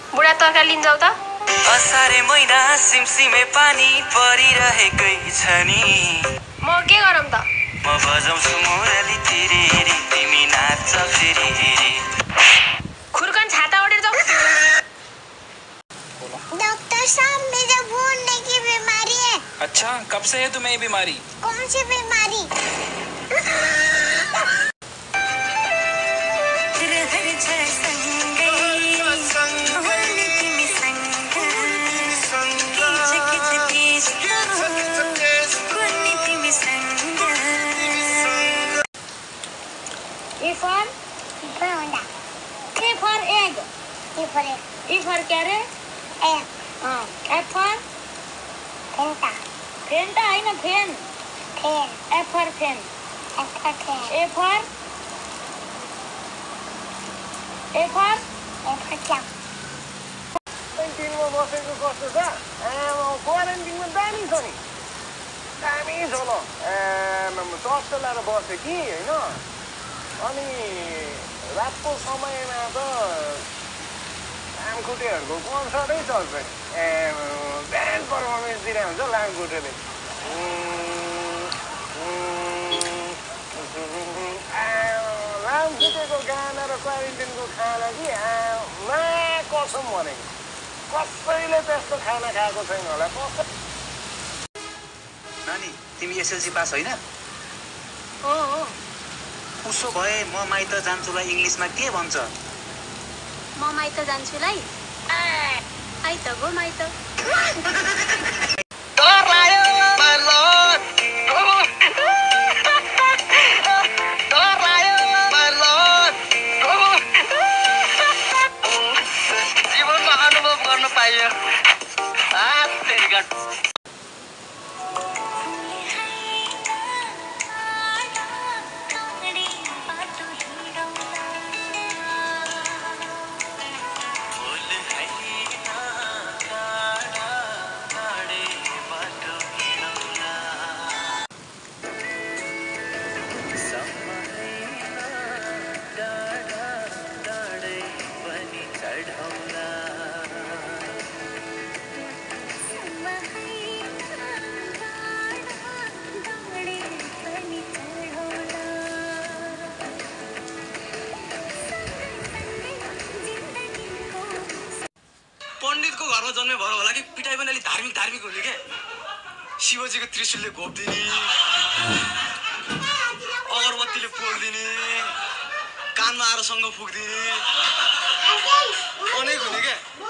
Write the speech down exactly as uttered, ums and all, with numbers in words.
बुढा तरकारी लिन्छौ त? असारे महिना सिमसिमे पानी परिरहेकै छ नि। म के गरौँ त? म बजाउँछु मुरली तिरेरी, तिमी नाच्छ फेरि। खुर्कन छाता ओढेर जाऊ। डॉक्टर साहब, मेरे भूलने की बीमारी है। अच्छा, कब से है तुम्हें ये बीमारी? कौन सी बीमारी? E for Panda. A for egg. E for egg. E for carrot. Egg. हाँ. F for Fanta. Fanta है ना fan. Fan. F for fan. F for fan. A for A for F for cloud. क्वारेन्टिनमा बसेको कस्तो छ? आमा क्वारेन्टिनमा दामी छ नि, दामी छ ल। आमा टर्च लगाएर बसेँ कि होइन, अनि रातको समयमा त लामखुट्टेहरूको कन्सर्टै चल्छ नि। ब्यान्ड पर्फर्मेन्स दिइरहेको हुन्छ लामखुट्टेले। लामखुट्टेको गाना र क्वारेन्टिनको खाना कि मा कसम भनेको, कसैले त्यस्तो खाना खाएको छैन होला। नानी, तिमी एसएलसी पास होइन? हो हो. उसो भए म माइत जान्छुलाई इङ्ग्लिसमा के भन्छ? म माइत जान्छुलाई आइ त गो माइत। डर लाग्यो मालत, डर लाग्यो मालत, जीवनमा अनुभव गर्न पाइयो। पण्डितको घरमा जन्मे भयो होला कि पिटाइ पनि अलिक धार्मिक धार्मिक हुने के। शिवजीको त्रिशूलले घोप्दिने, अगरबत्तीले पोल्दिने, कानमा आएर सँग फुक्दिने, अनेक हुने के।